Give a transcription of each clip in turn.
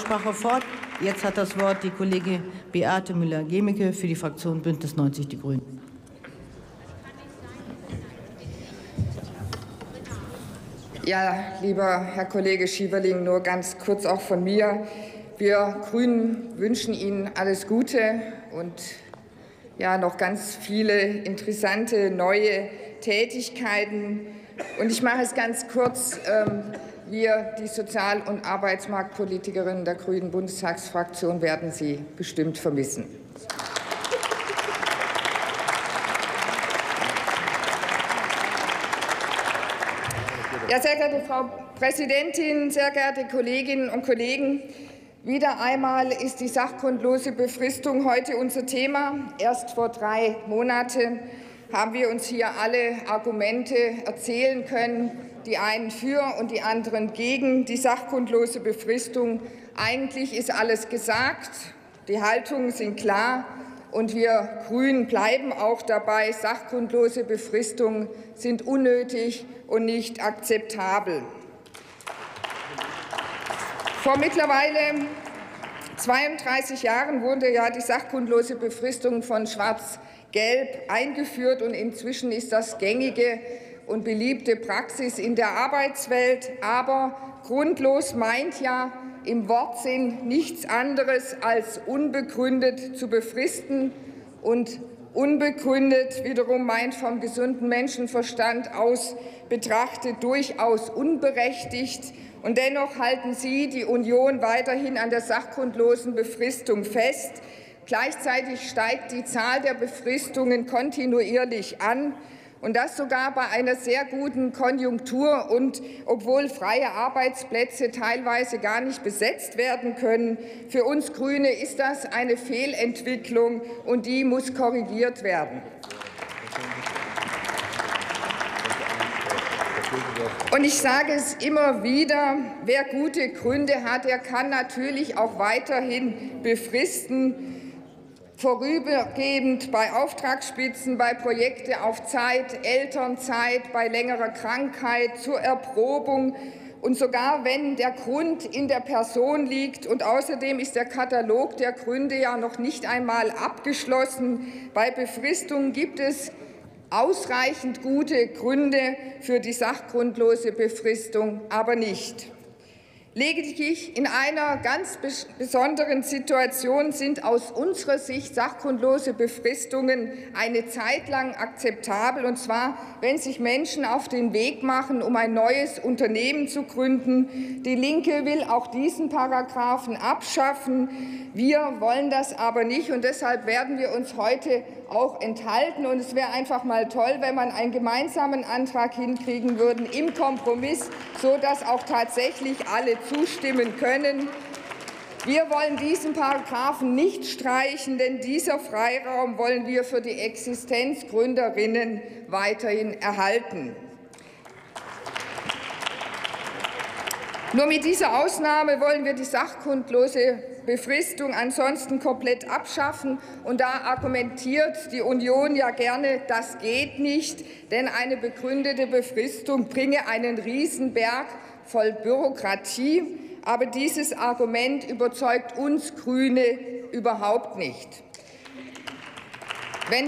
Aussprache fort. Jetzt hat das Wort die Kollegin Beate Müller-Gemicke für die Fraktion Bündnis 90 Die Grünen. Ja, lieber Herr Kollege Schieberling, nur ganz kurz auch von mir. Wir Grünen wünschen Ihnen alles Gute und ja, noch ganz viele interessante neue Tätigkeiten. Und ich mache es ganz kurz. Wir, die Sozial- und Arbeitsmarktpolitikerinnen der Grünen Bundestagsfraktion, werden Sie bestimmt vermissen. Ja, sehr geehrte Frau Präsidentin, sehr geehrte Kolleginnen und Kollegen! Wieder einmal ist die sachgrundlose Befristung heute unser Thema. Erst vor 3 Monaten haben wir uns hier alle Argumente erzählen können, die einen für und die anderen gegen die sachgrundlose Befristung. Eigentlich ist alles gesagt, die Haltungen sind klar, und wir Grünen bleiben auch dabei, sachgrundlose Befristungen sind unnötig und nicht akzeptabel. Vor mittlerweile 32 Jahren wurde ja die sachgrundlose Befristung von Schwarz-Gelb eingeführt, und inzwischen ist das gängige und beliebte Praxis in der Arbeitswelt. Aber grundlos meint ja im Wortsinn nichts anderes als unbegründet zu befristen, und unbegründet wiederum meint vom gesunden Menschenverstand aus betrachtet durchaus unberechtigt. Und dennoch halten Sie, die Union, weiterhin an der sachgrundlosen Befristung fest. Gleichzeitig steigt die Zahl der Befristungen kontinuierlich an, und das sogar bei einer sehr guten Konjunktur und obwohl freie Arbeitsplätze teilweise gar nicht besetzt werden können. Für uns Grüne ist das eine Fehlentwicklung, und die muss korrigiert werden. Und ich sage es immer wieder, wer gute Gründe hat, der kann natürlich auch weiterhin befristen, vorübergehend bei Auftragsspitzen, bei Projekten auf Zeit, Elternzeit, bei längerer Krankheit, zur Erprobung und sogar wenn der Grund in der Person liegt. Und außerdem ist der Katalog der Gründe ja noch nicht einmal abgeschlossen. Bei Befristung gibt es ausreichend gute Gründe für die sachgrundlose Befristung, aber nicht. Lediglich in einer ganz besonderen Situation sind aus unserer Sicht sachgrundlose Befristungen eine Zeit lang akzeptabel, und zwar, wenn sich Menschen auf den Weg machen, um ein neues Unternehmen zu gründen. Die Linke will auch diesen Paragraphen abschaffen. Wir wollen das aber nicht, und deshalb werden wir uns heute auch enthalten. Und es wäre einfach mal toll, wenn man einen gemeinsamen Antrag hinkriegen würde im Kompromiss, sodass auch tatsächlich alle zustimmen können. Wir wollen diesen Paragraphen nicht streichen, denn dieser Freiraum wollen wir für die Existenzgründerinnen weiterhin erhalten. Nur mit dieser Ausnahme wollen wir die sachgrundlose Befristung ansonsten komplett abschaffen. Und da argumentiert die Union ja gerne, das geht nicht, denn eine begründete Befristung bringe einen Riesenberg voll Bürokratie. Aber dieses Argument überzeugt uns Grüne überhaupt nicht. Wenn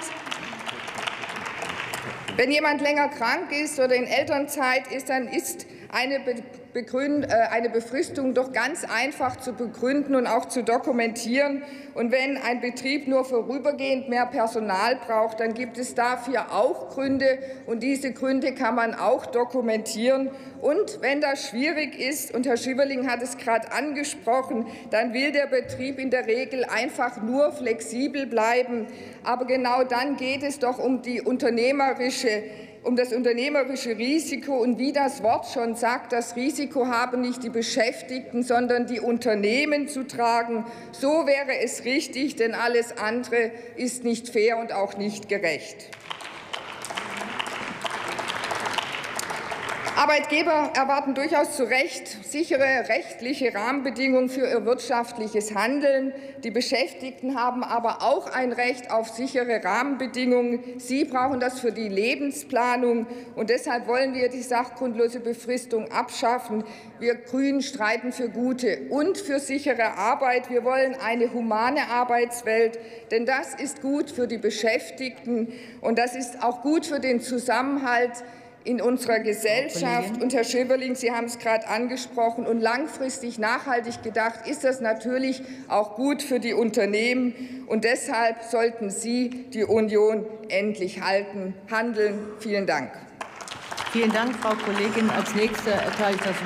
jemand länger krank ist oder in Elternzeit ist, dann ist eine Befristung doch ganz einfach zu begründen und auch zu dokumentieren. Und wenn ein Betrieb nur vorübergehend mehr Personal braucht, dann gibt es dafür auch Gründe, und diese Gründe kann man auch dokumentieren. Und wenn das schwierig ist, und Herr Schieberling hat es gerade angesprochen, dann will der Betrieb in der Regel einfach nur flexibel bleiben. Aber genau dann geht es doch um das unternehmerische Risiko. Und wie das Wort schon sagt, das Risiko haben nicht die Beschäftigten, sondern die Unternehmen zu tragen. So wäre es richtig, denn alles andere ist nicht fair und auch nicht gerecht. Arbeitgeber erwarten durchaus zu Recht sichere rechtliche Rahmenbedingungen für ihr wirtschaftliches Handeln. Die Beschäftigten haben aber auch ein Recht auf sichere Rahmenbedingungen. Sie brauchen das für die Lebensplanung. Und deshalb wollen wir die sachgrundlose Befristung abschaffen. Wir Grünen streiten für gute und für sichere Arbeit. Wir wollen eine humane Arbeitswelt, denn das ist gut für die Beschäftigten und das ist auch gut für den Zusammenhalt in unserer Gesellschaft. Und Herr Schäferling, Sie haben es gerade angesprochen, und langfristig nachhaltig gedacht ist das natürlich auch gut für die Unternehmen. Und deshalb sollten Sie die Union endlich handeln. Vielen Dank. Vielen Dank, Frau Kollegin. Als Nächster erteile ich das